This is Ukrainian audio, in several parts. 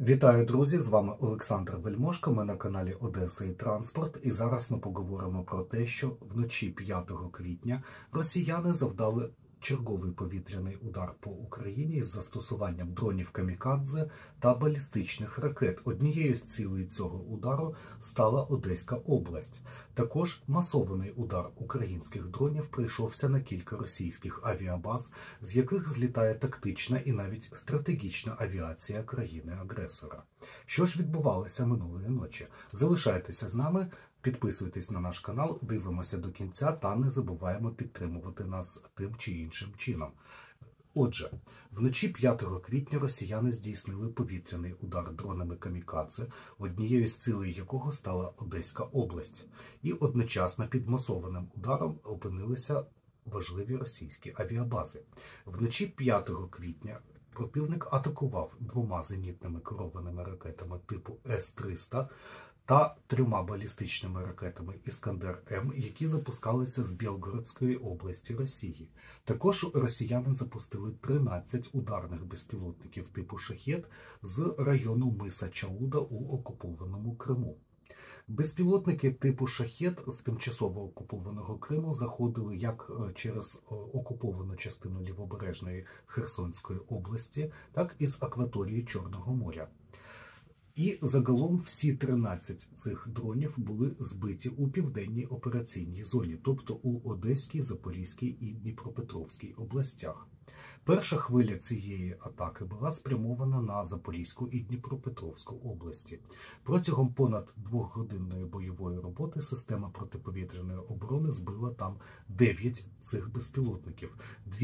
Вітаю, друзі! З вами Олександр Вельмошко, ми на каналі Одеса і Транспорт. І зараз ми поговоримо про те, що вночі 5 квітня росіяни завдали черговий повітряний удар по Україні із застосуванням дронів камікадзе та балістичних ракет. Однією з цілей цього удару стала Одеська область. Також масований удар українських дронів прийшовся на кілька російських авіабаз, з яких злітає тактична і навіть стратегічна авіація країни-агресора. Що ж відбувалося минулої ночі? Залишайтеся з нами, підписуйтесь на наш канал, дивимося до кінця та не забуваємо підтримувати нас тим чи іншим чином. Отже, вночі 5 квітня росіяни здійснили повітряний удар дронами камікадзе, однією з цілей якого стала Одеська область. І одночасно під масованим ударом опинилися важливі російські авіабази. Вночі 5 квітня противник атакував 2 зенітними керованими ракетами типу С-300 та 3 балістичними ракетами «Іскандер-М», які запускалися з Білгородської області Росії. Також росіяни запустили 13 ударних безпілотників типу «Шахед» з району миса Чауда у окупованому Криму. Безпілотники типу «Шахед» з тимчасово окупованого Криму заходили як через окуповану частину Лівобережної Херсонської області, так і з акваторії Чорного моря. І загалом всі 13 цих дронів були збиті у південній операційній зоні, тобто у Одеській, Запорізькій і Дніпропетровській областях. Перша хвиля цієї атаки була спрямована на Запорізьку і Дніпропетровську області. Протягом понад 2-годинної бойової роботи система протиповітряної оборони збила там 9 цих безпілотників,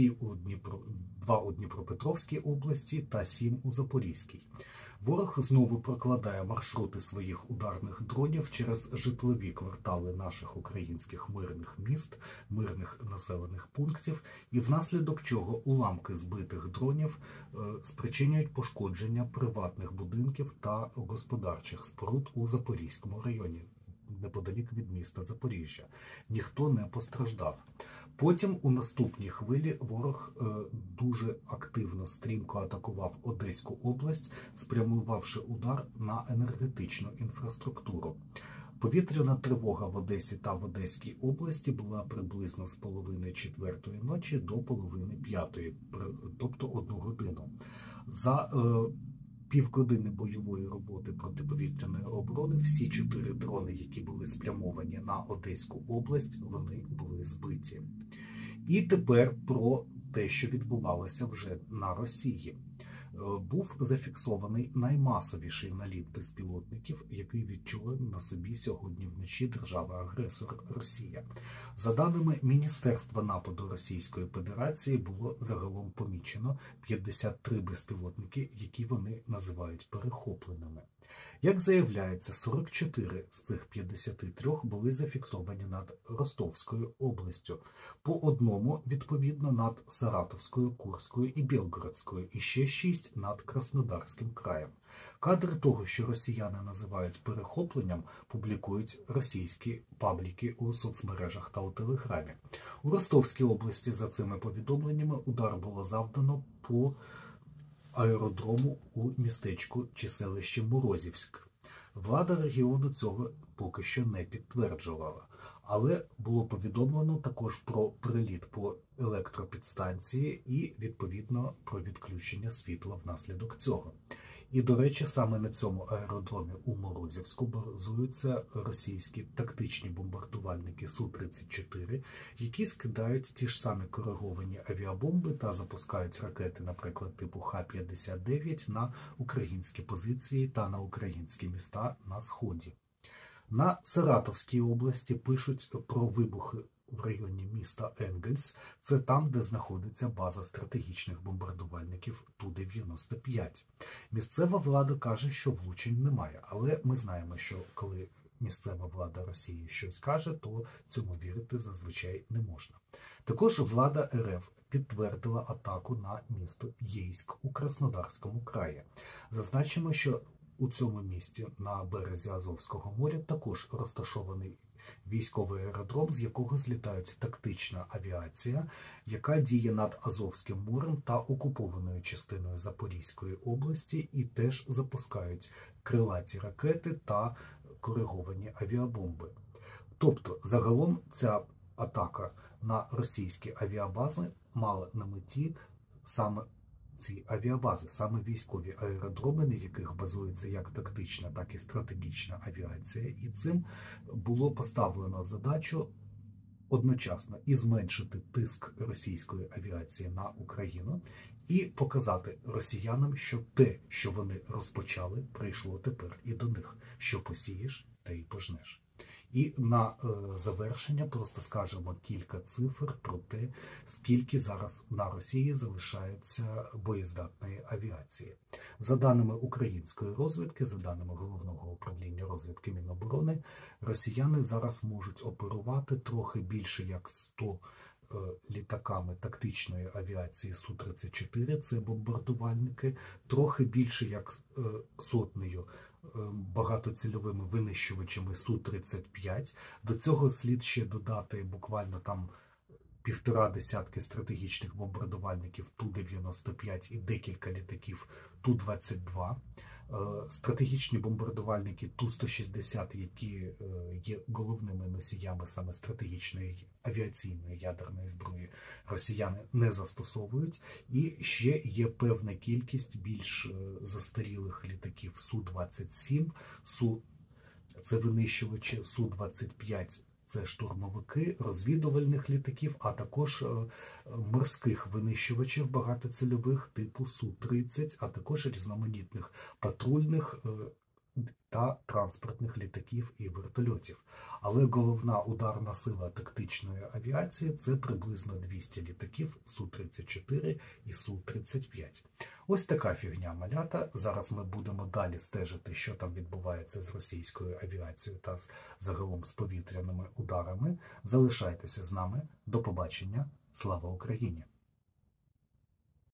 2 у Дніпропетровській області та 7 у Запорізькій. Ворог знову прокладає маршрути своїх ударних дронів через житлові квартали наших українських мирних міст, мирних населених пунктів, і внаслідок чого уламки збитих дронів спричинюють пошкодження приватних будинків та господарчих споруд у Запорізькому районі, неподалік від міста Запоріжжя. Ніхто не постраждав. Потім у наступній хвилі ворог дуже активно, стрімко атакував Одеську область, спрямувавши удар на енергетичну інфраструктуру. Повітряна тривога в Одесі та в Одеській області була приблизно з половини 4-ї ночі до половини 5-ї, тобто 1 годину. За півгодини бойової роботи протиповітряної оборони всі 4 дрони, які були спрямовані на Одеську область, вони були збиті. І тепер про те, що відбувалося вже на Росії. Був зафіксований наймасовіший наліт безпілотників, який відчула на собі сьогодні вночі держава-агресор Росія. За даними Міністерства нападу Російської Федерації, було загалом помічено 53 безпілотники, які вони називають перехопленими. Як заявляється, 44 з цих 53 були зафіксовані над Ростовською областю, по одному, відповідно, над Саратовською, Курською і Білгородською, і ще 6 над Краснодарським краєм. Кадри того, що росіяни називають перехопленням, публікують російські пабліки у соцмережах та у Телеграмі. У Ростовській області за цими повідомленнями удар було завдано по аеродрому у містечку чи селищі Морозівськ. Влада регіону цього поки що не підтверджувала. Але було повідомлено також про приліт по електропідстанції і, відповідно, про відключення світла внаслідок цього. І, до речі, саме на цьому аеродромі у Морозівську базуються російські тактичні бомбардувальники Су-34, які скидають ті ж самі кориговані авіабомби та запускають ракети, наприклад, типу Х-59 на українські позиції та на українські міста на Сході. На Саратовській області пишуть про вибухи в районі міста Енгельс. Це там, де знаходиться база стратегічних бомбардувальників Ту-95. Місцева влада каже, що влучень немає, але ми знаємо, що коли місцева влада Росії щось каже, то цьому вірити зазвичай не можна. Також влада РФ підтвердила атаку на місто Єйськ у Краснодарському краї. Зазначимо, що у цьому місті на березі Азовського моря також розташований військовий аеродром, з якого злітають тактична авіація, яка діє над Азовським морем та окупованою частиною Запорізької області, і теж запускають крилаті ракети та кориговані авіабомби. Тобто, загалом ця атака на російські авіабази мала на меті саме ці авіабази, саме військові аеродроми, на яких базується як тактична, так і стратегічна авіація. І цим було поставлено задачу одночасно і зменшити тиск російської авіації на Україну, і показати росіянам, що те, що вони розпочали, прийшло тепер і до них. Що посієш, те й пожнеш. І на завершення просто скажемо кілька цифр про те, скільки зараз на Росії залишається боєздатної авіації. За даними української розвідки, за даними Головного управління розвідки Міноборони, росіяни зараз можуть оперувати трохи більше як 100 літаками тактичної авіації Су-34, це бомбардувальники, трохи більше як сотнею багатоцільовими винищувачами Су-35. До цього слід ще додати буквально там 1,5 десятки стратегічних бомбардувальників Ту-95 і декілька літаків Ту-22. Стратегічні бомбардувальники Ту-160, які є головними носіями саме стратегічної авіаційної ядерної зброї, росіяни не застосовують. І ще є певна кількість більш застарілих літаків Су-27, це винищувачі, Су-25 це штурмовики, розвідувальних літаків, а також морських винищувачів багатоцільових типу Су-30, а також різноманітних патрульних та транспортних літаків і вертольотів. Але головна ударна сила тактичної авіації – це приблизно 200 літаків Су-34 і Су-35. Ось така фігня, малята. Зараз ми будемо далі стежити, що там відбувається з російською авіацією та загалом з повітряними ударами. Залишайтеся з нами. До побачення. Слава Україні!